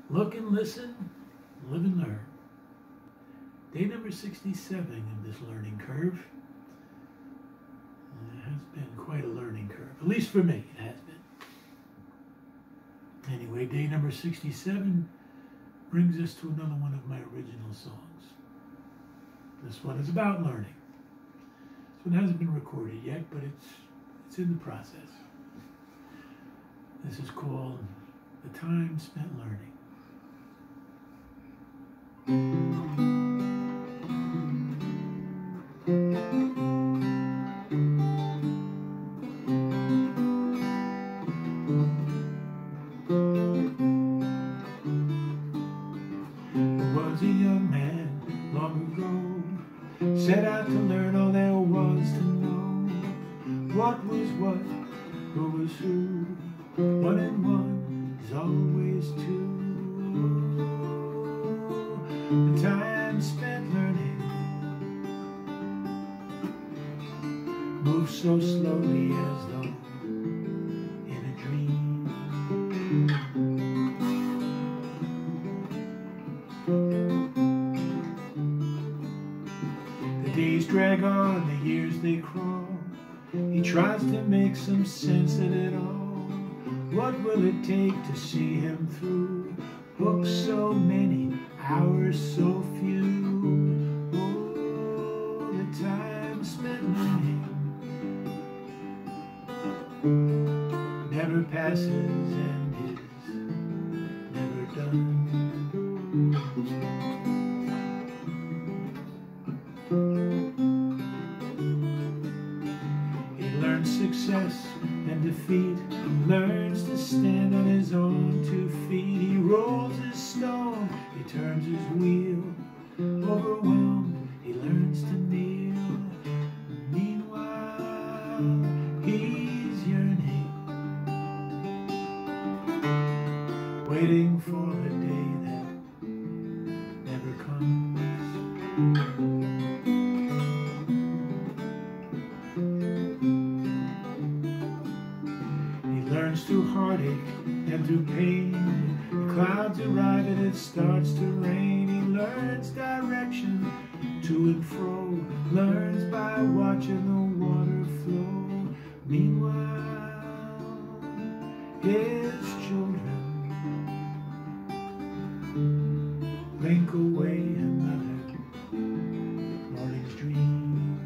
Look and listen, live and learn. Day number 67 of this learning curve. It has been quite a learning curve, at least for me, it has been. Anyway, day number 67 brings us to another one of my original songs. This one is about learning. This one hasn't been recorded yet, but it's in the process. This is called The Time Spent Learning. There was a young man long ago, set out to learn all there was to know. What was what, who was who, 1 and 1 is always 2. The time spent learning moves so slowly as though in a dream. The days drag on, the years they crawl. He tries to make some sense of it all. What will it take to see him through? Books so many, hours so few. Oh, the time spent learning never passes and is never done. He learns success and defeat, he learns to stand on his own 2 feet. He rolls his stone, he turns his wheel. Overwhelmed, he learns to kneel. Meanwhile, he's yearning, waiting for a day that never comes. He learns through heartache and through pain. The clouds arrive and it starts to rain. He learns direction to and fro, learns by watching the water flow. Meanwhile, his children blink away another morning's dream.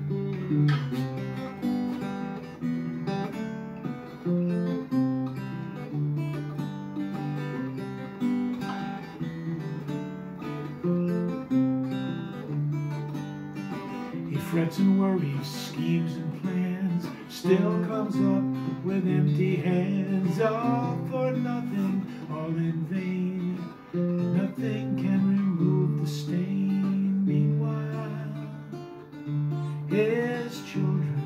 He frets and worries, schemes and plans, still comes up with empty hands. All for nothing, all in vain. Nothing can remove the stain. Meanwhile, his children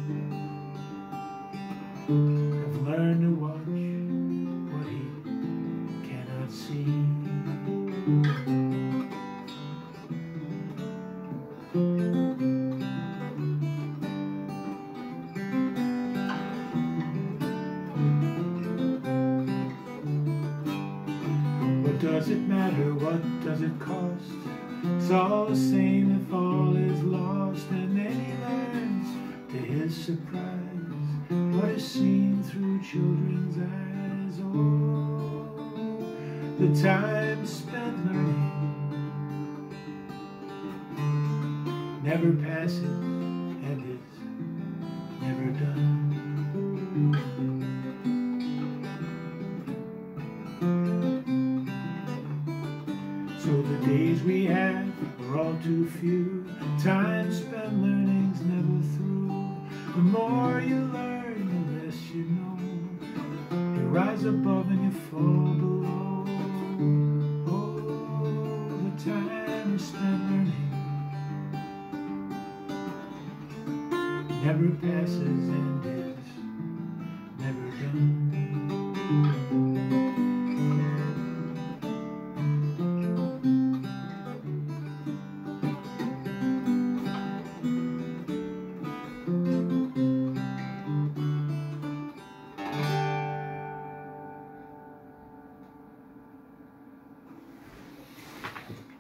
have learned to watch what he cannot see. What does it matter? What does it cost? It's all the same if all is lost. And then he learns, to his surprise, what is seen through children's eyes. Oh, the time spent learning never passes and is never done. So the days we have are all too few. Time spent learning's never through. The more you learn, the less you know. You rise above and you fall below. Oh, the time spent learning never passes and is never done.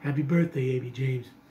Happy birthday, A.B. James.